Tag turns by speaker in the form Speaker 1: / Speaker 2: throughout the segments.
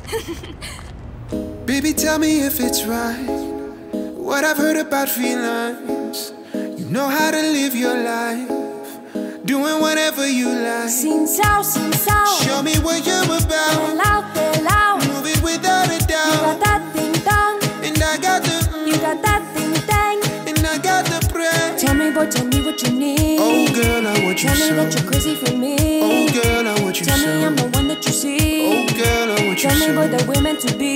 Speaker 1: Baby, tell me if it's right, what I've heard about felines. You know how to live your life, doing whatever you like.
Speaker 2: Xin sao,
Speaker 1: show me what you're about.
Speaker 2: Te lao,
Speaker 1: move it without a
Speaker 2: you got
Speaker 1: doubt.
Speaker 2: that ding dong,
Speaker 1: And I got the
Speaker 2: you got that ding dang.
Speaker 1: and I got the prayer.
Speaker 2: Tell me, boy, tell me what you need.
Speaker 1: Oh girl, I want you
Speaker 2: Tell me
Speaker 1: so.
Speaker 2: that you're crazy for me.
Speaker 1: Oh girl, I want you
Speaker 2: Tell
Speaker 1: so.
Speaker 2: me I'm the one that you see.
Speaker 1: Oh girl, I want you
Speaker 2: Tell me,
Speaker 1: so.
Speaker 2: boy, that we're meant to be.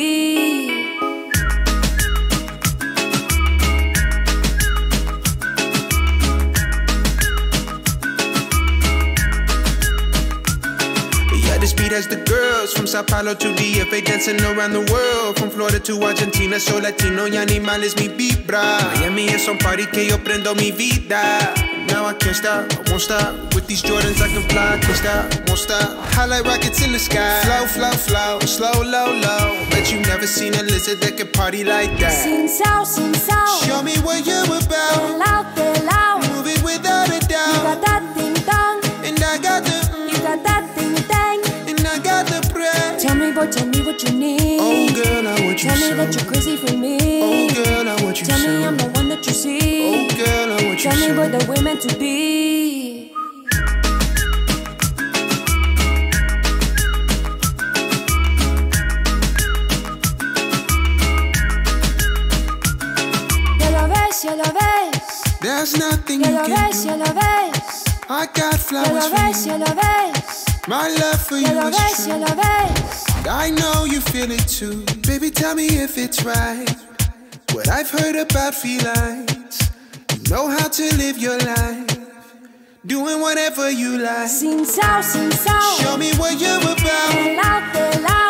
Speaker 1: The speed as the girls from Sao Paulo to DF, dancing around the world. From Florida to Argentina, soy latino y animales mi vibra. Miami es un party que yo prendo mi vida. Now I can't stop, I won't stop. With these Jordans I can fly, can't stop, won't stop. High like rockets in the sky. Flow, flow, flow, slow, low, low. Bet you never seen a lizard that can party like that.
Speaker 2: Xin sao,
Speaker 1: show me what you're about.
Speaker 2: te lao,
Speaker 1: Move it without a
Speaker 2: you got
Speaker 1: doubt.
Speaker 2: that ding dong,
Speaker 1: And I got the
Speaker 2: you got that ding dang.
Speaker 1: and I got the prayer.
Speaker 2: Tell me, boy, tell me what you need.
Speaker 1: Oh girl, I want you
Speaker 2: Tell me
Speaker 1: so.
Speaker 2: that you're crazy for me.
Speaker 1: Oh girl, I want you
Speaker 2: Tell
Speaker 1: so.
Speaker 2: me I'm the one that you see.
Speaker 1: Oh girl, I want you
Speaker 2: Tell me,
Speaker 1: so.
Speaker 2: boy, that we're meant to be. Ya lo ves,
Speaker 1: There's nothing
Speaker 2: ya
Speaker 1: you
Speaker 2: lo
Speaker 1: can
Speaker 2: ves,
Speaker 1: do.
Speaker 2: ya lo ves,
Speaker 1: I got
Speaker 2: ya
Speaker 1: flowers
Speaker 2: lo
Speaker 1: for
Speaker 2: ves,
Speaker 1: you.
Speaker 2: ya lo ves,
Speaker 1: My love for
Speaker 2: ya
Speaker 1: you
Speaker 2: lo
Speaker 1: is
Speaker 2: ves, ya
Speaker 1: true.
Speaker 2: lo ves.
Speaker 1: I know you feel it too. Baby, tell me if it's right, what I've heard about felines. You know how to live your life, doing whatever you like.
Speaker 2: Xin sao,
Speaker 1: Show me what you're about.
Speaker 2: te lao,